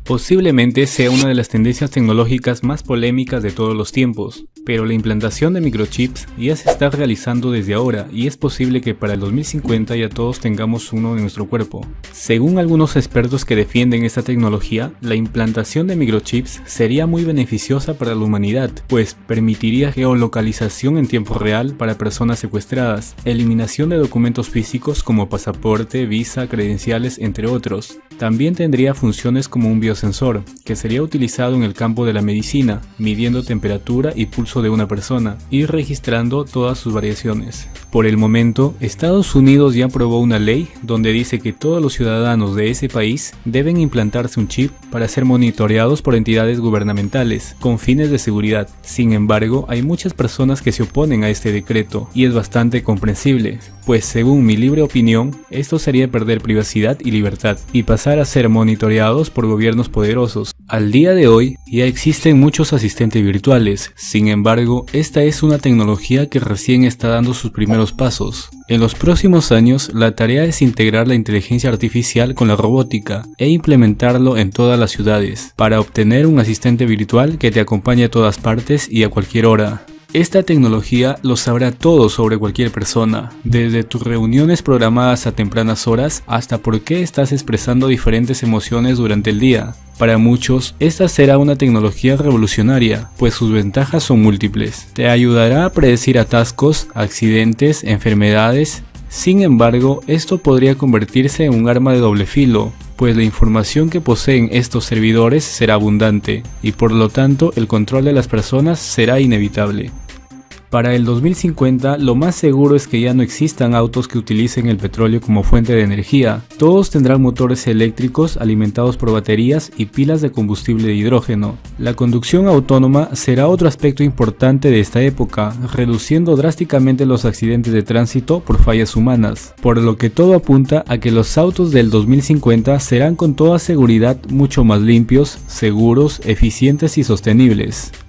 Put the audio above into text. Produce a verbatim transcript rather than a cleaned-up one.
Posiblemente sea una de las tendencias tecnológicas más polémicas de todos los tiempos, pero la implantación de microchips ya se está realizando desde ahora y es posible que para el dos mil cincuenta ya todos tengamos uno en nuestro cuerpo. Según algunos expertos que defienden esta tecnología, la implantación de microchips sería muy beneficiosa para la humanidad, pues permitiría geolocalización en tiempo real para personas secuestradas, eliminación de documentos físicos como pasaporte, visa, credenciales, entre otros. También tendría funciones como un biosensor, que sería utilizado en el campo de la medicina, midiendo temperatura y pulso de una persona y registrando todas sus variaciones. Por el momento, Estados Unidos ya aprobó una ley donde dice que todos los ciudadanos de ese país deben implantarse un chip para ser monitoreados por entidades gubernamentales con fines de seguridad. Sin embargo, hay muchas personas que se oponen a este decreto y es bastante comprensible, pues según mi libre opinión, esto sería perder privacidad y libertad y pasar a ser monitoreados por gobiernos poderosos. Al día de hoy ya existen muchos asistentes virtuales, sin embargo, esta es una tecnología que recién está dando sus primeros pasos. En los próximos años, la tarea es integrar la inteligencia artificial con la robótica e implementarlo en todas las ciudades, para obtener un asistente virtual que te acompañe a todas partes y a cualquier hora. Esta tecnología lo sabrá todo sobre cualquier persona, desde tus reuniones programadas a tempranas horas hasta por qué estás expresando diferentes emociones durante el día. Para muchos, esta será una tecnología revolucionaria, pues sus ventajas son múltiples. Te ayudará a predecir atascos, accidentes, enfermedades. Sin embargo, esto podría convertirse en un arma de doble filo, pues la información que poseen estos servidores será abundante, y por lo tanto el control de las personas será inevitable. Para el dos mil cincuenta, lo más seguro es que ya no existan autos que utilicen el petróleo como fuente de energía. Todos tendrán motores eléctricos alimentados por baterías y pilas de combustible de hidrógeno. La conducción autónoma será otro aspecto importante de esta época, reduciendo drásticamente los accidentes de tránsito por fallas humanas, por lo que todo apunta a que los autos del dos mil cincuenta serán con toda seguridad mucho más limpios, seguros, eficientes y sostenibles.